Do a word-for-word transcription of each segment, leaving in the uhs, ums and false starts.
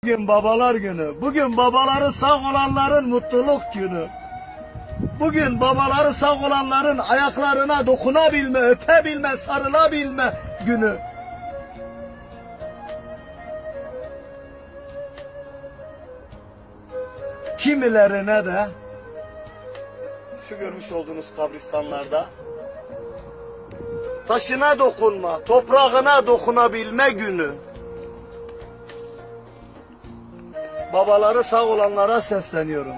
Bugün babalar günü. Bugün babaları sağ olanların mutluluk günü. Bugün babaları sağ olanların ayaklarına dokunabilme, öpebilme, sarılabilme günü. Kimilerine de şu görmüş olduğunuz kabristanlarda taşına dokunma, toprağına dokunabilme günü. Babaları sağ olanlara sesleniyorum.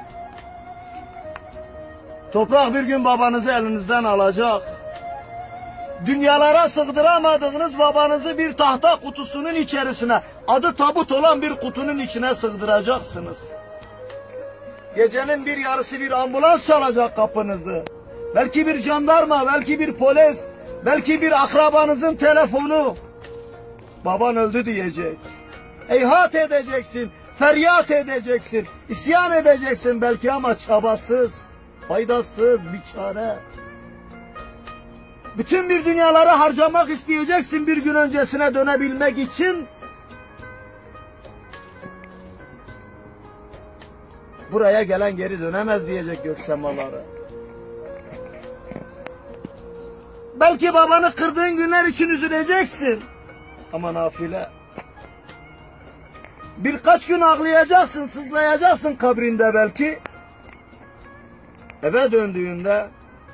Toprak bir gün babanızı elinizden alacak. Dünyalara sığdıramadığınız babanızı bir tahta kutusunun içerisine, adı tabut olan bir kutunun içine sığdıracaksınız. Gecenin bir yarısı bir ambulans çalacak kapınızı. Belki bir jandarma, belki bir polis, belki bir akrabanızın telefonu. Baban öldü diyecek. Eyhat edeceksin, feryat edeceksin, isyan edeceksin belki ama çabasız, faydasız bir çare. Bütün bir dünyaları harcamak isteyeceksin bir gün öncesine dönebilmek için. Buraya gelen geri dönemez diyecek gök semaları. Belki babanı kırdığın günler için üzüleceksin. Ama nafile. Birkaç gün ağlayacaksın, sızlayacaksın kabrinde belki. Eve döndüğünde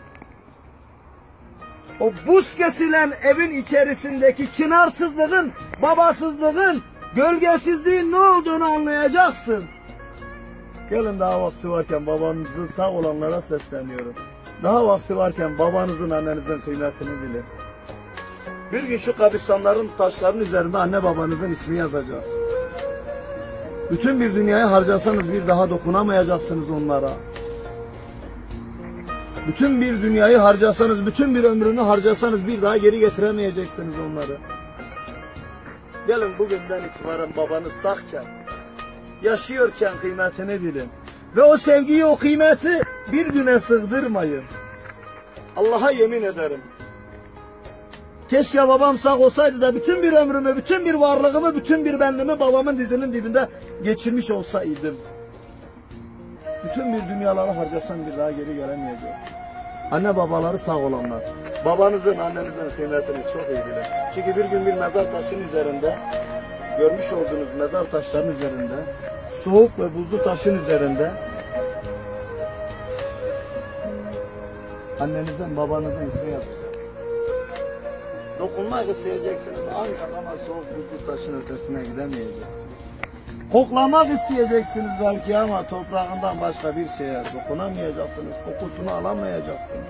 o buz kesilen evin içerisindeki çınarsızlığın, babasızlığın, gölgesizliğin ne olduğunu anlayacaksın. Gelin daha vakti varken babanızın sağ olanlara sesleniyorum. Daha vakti varken babanızın, annenizin kıymetini bilin. Bir gün şu kabristanların taşların üzerinde anne babanızın ismi yazacak. Bütün bir dünyayı harcasanız bir daha dokunamayacaksınız onlara. Bütün bir dünyayı harcasanız, bütün bir ömrünü harcasanız bir daha geri getiremeyeceksiniz onları. Gelin bugünden itibaren babanız sağken, yaşıyorken kıymetini bilin. Ve o sevgiyi, o kıymeti bir güne sığdırmayın. Allah'a yemin ederim. Keşke babam sağ olsaydı da bütün bir ömrümü, bütün bir varlığımı, bütün bir benliğimi babamın dizinin dibinde geçirmiş olsaydım. Bütün bir dünyaları harcasan bir daha geri gelemeyecek. Anne babaları sağ olanlar. Babanızın, annenizin kıymetini çok iyi bilin. Çünkü bir gün bir mezar taşının üzerinde, görmüş olduğunuz mezar taşlarının üzerinde, soğuk ve buzlu taşın üzerinde annenizin, babanızın ismi yazacak. Dokunmak isteyeceksiniz ancak ama soğuk buzlu taşın ötesine gidemeyeceksiniz. Koklamak isteyeceksiniz belki ama toprağından başka bir şeye dokunamayacaksınız. Kokusunu alamayacaksınız.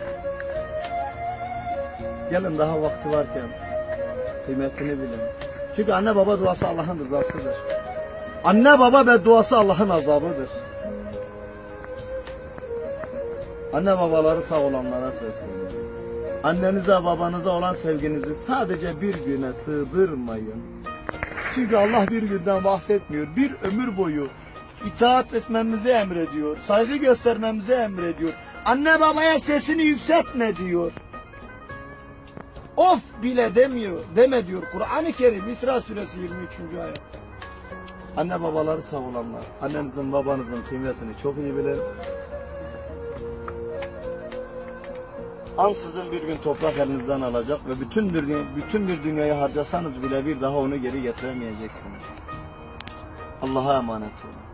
Gelin daha vakti varken kıymetini bilin. Çünkü anne baba duası Allah'ın rızasıdır. Anne baba bedduası Allah'ın azabıdır. Anne babaları sağ olanlara sesleniyorum. Annenize babanıza olan sevginizi sadece bir güne sığdırmayın. Çünkü Allah bir günden bahsetmiyor. Bir ömür boyu itaat etmemizi emrediyor. Saygı göstermemizi emrediyor. Anne babaya sesini yükseltme diyor. Of bile demiyor. Deme diyor Kur'an-ı Kerim İsra suresi yirmi üçüncü ayet. Anne babaları sağ olanlar. Annenizin babanızın kıymetini çok iyi bilin. Ansızın bir gün toprak elinizden alacak ve bütün bir, bütün bir dünyayı harcasanız bile bir daha onu geri getiremeyeceksiniz. Allah'a emanet olun.